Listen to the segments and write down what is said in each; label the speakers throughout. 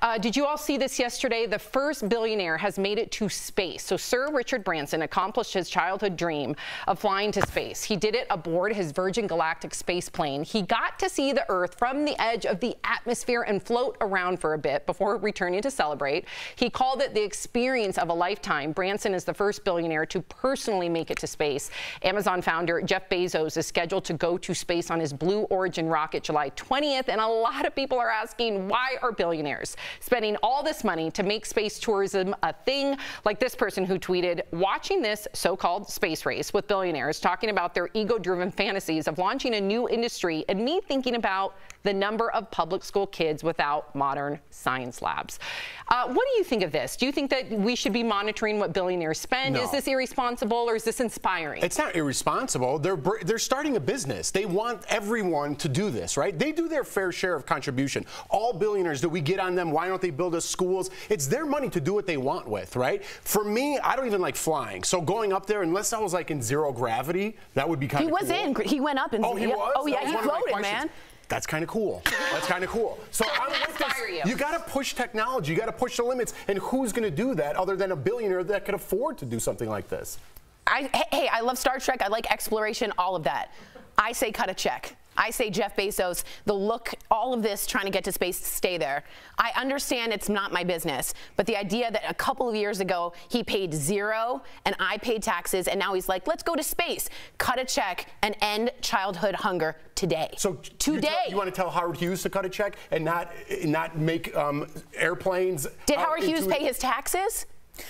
Speaker 1: Did you all see this yesterday? The first billionaire has made it to space. So Sir Richard Branson accomplished his childhood dream of flying to space. He did it aboard his Virgin Galactic space plane. He got to see the Earth from the edge of the atmosphere and float around for a bit before returning to celebrate. He called it the experience of a lifetime. Branson is the first billionaire to personally make it to space. Amazon founder Jeff Bezos is scheduled to go to space on his Blue Origin rocket July 20th, and a lot of people are asking, why are billionaires spending all this money to make space tourism a thing? Like this person who tweeted, watching this so-called space race with billionaires talking about their ego-driven fantasies of launching a new industry, and me thinking about the number of public school kids without modern science labs. What do you think of this? Do you think that we should be monitoring what billionaires spend?
Speaker 2: No.
Speaker 1: Is this irresponsible, or is this inspiring?
Speaker 2: It's not irresponsible. They're starting a business. They want everyone to do this, right? They do their fair share of contribution. All billionaires, do we get on them? Why don't they build us schools? It's their money to do what they want with, right? For me, I don't even like flying. So going up there, unless I was like in zero gravity, that would be kind of cool.
Speaker 3: He was in. He went up and.
Speaker 2: Oh, he was?
Speaker 3: Oh, yeah, he floated, man.
Speaker 2: That's kind of cool. That's kind of cool. So I'm with this. You got to push technology. You got to push the limits. And who's going to do that other than a billionaire that could afford to do something like this?
Speaker 3: Hey, I love Star Trek. I like exploration, all of that. I say cut a check. I say Jeff Bezos, the look, all of this trying to get to space, stay there. I understand it's not my business, but the idea that a couple of years ago he paid zero and I paid taxes, and now he's like, let's go to space, cut a check and end childhood hunger today.
Speaker 2: So today. You want to tell Howard Hughes to cut a check and not make airplanes?
Speaker 3: Did Howard Hughes pay his taxes?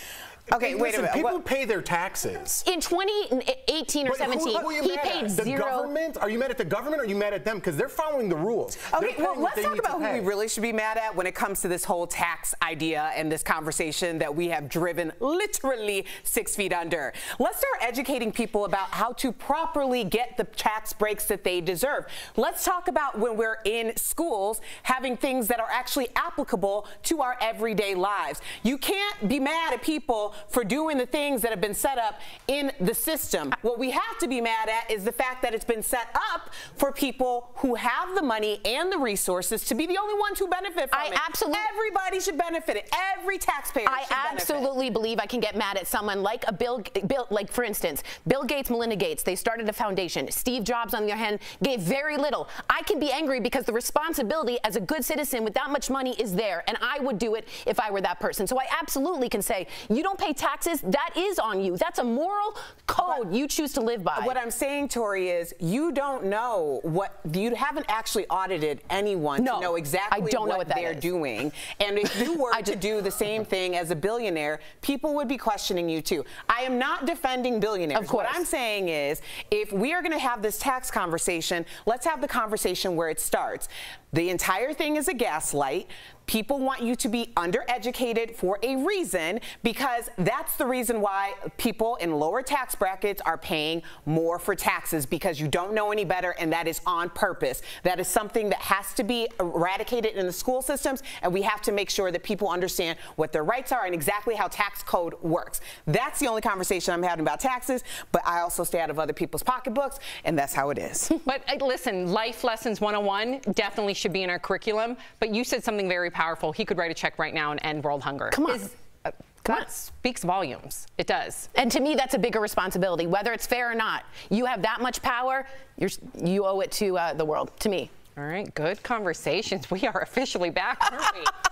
Speaker 2: Okay, wait a minute. People pay their taxes.
Speaker 3: In 2018 or 17, he paid zero.
Speaker 2: The government? Are you mad at the government, or are you mad at them? Because they're following the rules.
Speaker 4: Okay, well, let's talk about who we really should be mad at when it comes to this whole tax idea and this conversation that we have driven literally 6 feet under. Let's start educating people about how to properly get the tax breaks that they deserve. Let's talk about when we're in schools having things that are actually applicable to our everyday lives. You can't be mad at people for doing the things that have been set up in the system. What we have to be mad at is the fact that it's been set up for people who have the money and the resources to be the only ones who benefit from it. Everybody should benefit it. Every taxpayer should benefit.
Speaker 3: I absolutely believe I can get mad at someone like like for instance, Bill Gates, Melinda Gates. They started a foundation. Steve Jobs, on the other hand, gave very little. I can be angry because the responsibility as a good citizen with that much money is there, and I would do it if I were that person. So I absolutely can say, you don't pay taxes, that is on you. That's a moral code you choose to live by.
Speaker 4: What I'm saying, Tori, is you don't know what, you haven't actually audited anyone to know exactly what they're doing. And if you were to do the same thing as a billionaire, people would be questioning you too. I am not defending billionaires.
Speaker 3: Of course.
Speaker 4: What I'm saying is, if we are going to have this tax conversation, let's have the conversation where it starts. The entire thing is a gaslight. People want you to be undereducated for a reason, because that's the reason why people in lower tax brackets are paying more for taxes, because you don't know any better, and that is on purpose. That is something that has to be eradicated in the school systems, and we have to make sure that people understand what their rights are and exactly how tax code works. That's the only conversation I'm having about taxes, but I also stay out of other people's pocketbooks, and that's how it is.
Speaker 1: But listen, Life Lessons 101 definitely should be in our curriculum, but you said something very powerful. He could write a check right now and end world hunger.
Speaker 3: Come on.
Speaker 1: That speaks volumes. It does.
Speaker 3: And to me, that's a bigger responsibility, whether it's fair or not. You have that much power, you owe it to the world, to me.
Speaker 1: All right, good conversations. We are officially back, aren't we?